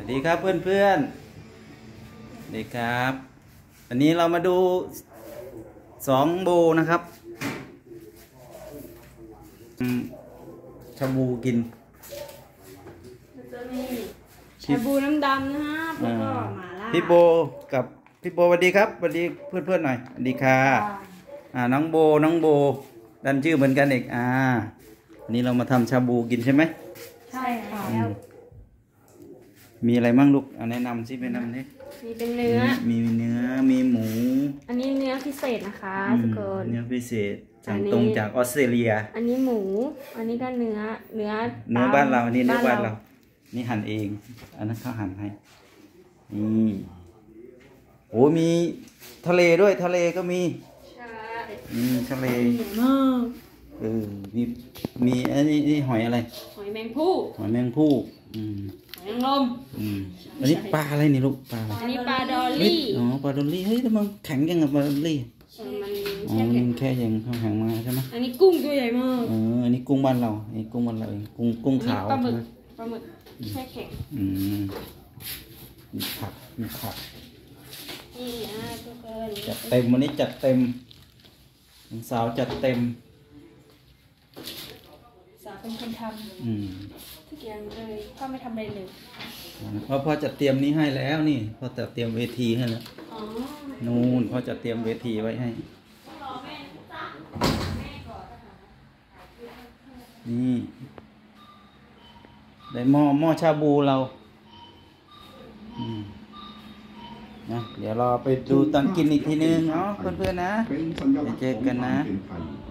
ดีครับเพื่อนๆดีครับอันนี้เรามาดู2 โบนะครับชาบูกินจะมีชาบูน้ำดำนะครับแล้วก็หม่าล่าพี่โบกับพี่โบสวัสดีครับสวัสดีเพื่อนๆหน่อยสวัสดีค่ะน้องโบดันชื่อเหมือนกันอีกอันนี้เรามาทำชาบูกินใช่ไหมใช่ค่ะมีอะไรมั่งลูกแนะนำสิแนะนำนี่มีเป็นเนื้อมีเนื้อมีหมูอันนี้เนื้อพิเศษนะคะทุกคนเนื้อพิเศษสั่งตรงจากออสเตรเลียอันนี้หมูอันนี้ก็เนื้อบ้านเราอันนี้เนื้อบ้านเรานี่หั่นเองอันนั้นเขาหั่นให้นี่โอ้มีทะเลด้วยทะเลก็มีใช่ทะเลมีอันนี้หอยอะไรหอยแมงผู้หอยแมงผู้หอยนางรมอันนี้ปลาอะไรนี่ลูกปลาอันนี้ปลาดอลลี่ปลาดอลลี่เฮ้ยมันแข็งยังกับปลาดอลลี่มันแค่ยังแข็งมาใช่ไหมอันนี้กุ้งตัวใหญ่มากอันนี้กุ้งบ้านเราอันนี้กุ้งบ้านเราเองกุ้งขาวปลาหมึกแช่แข็งมีผักนี่ทุกคนจัดเต็มวันนี้จัดเต็มสาวจัดเต็มสาวเป็นคนทำทุกอย่างเลยพ่อไม่ทำอะไรเลยพ่อจัดเตรียมนี้ให้แล้วนี่พ่อจัดเตรียมเวทีให้แล้วนู่นพ่อจัดเตรียมเวทีไว้ให้นี่ได้หม้อชาบูเรานะเดี๋ยวเราไปดูตอนกินอีกทีนึงเนาะเพื่อนๆนะเจอกันนะ